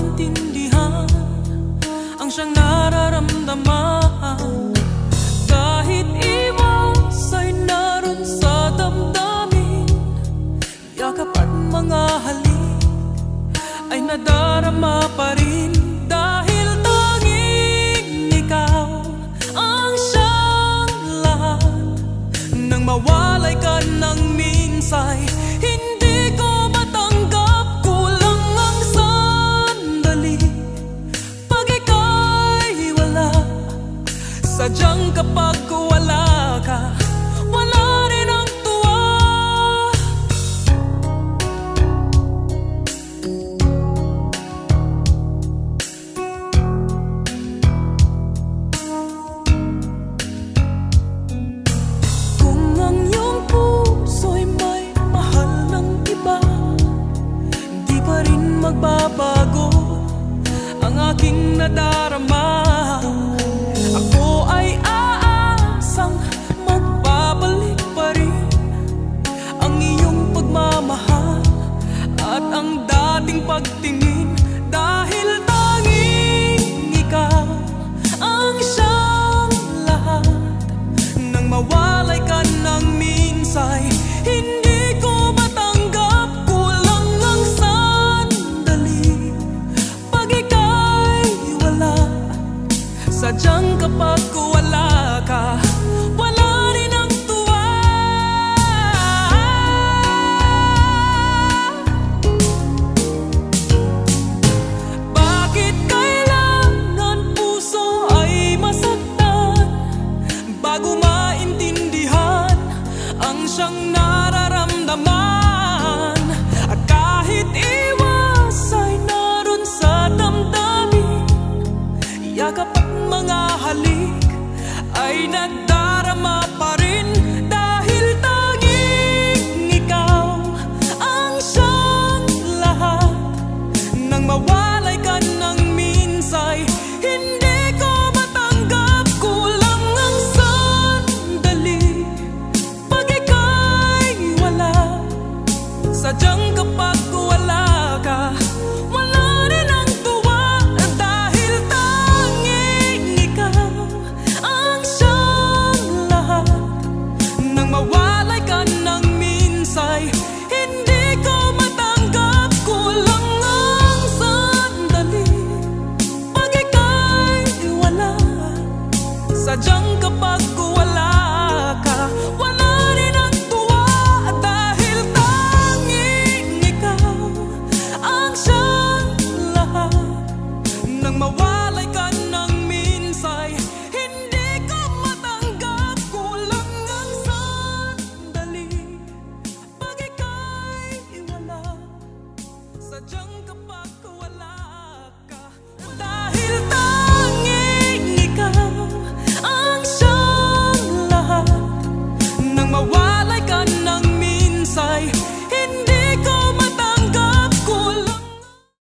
maintindihan ang siyang nararamdaman. Kahit iwas ay naroon sa damdamin, yakap at mga halik ay nadarama pa rin. Dahil tanging ikaw ang siyang lahat, nang mawalay ka ng minsay, hindi ko matanggap. Kulang ang sandali pag ika'y wala. Sadyang kapag wala ka, wala rin ang tuwa. Kung ang iyong puso'y may mahal ng iba, di pa rin magbabago ang aking nadarama. Ako ay aasang magbabalik pa rin ang iyong pagmamahal at ang dating pagtingin. Dahil tanging ikaw ang siyang lahat, nang mawalay ka ng minsay, hindi ko matanggap. Kulang ang sandali pag ika'y wala. Sadyang kapag wala ka, wala rin ang tuwa. Bakit kailangan puso ay masaktan bago maintindihan ang siyang nararamdaman? At kahit iwas ay naroon sa damdamin, yakap at mga halik ay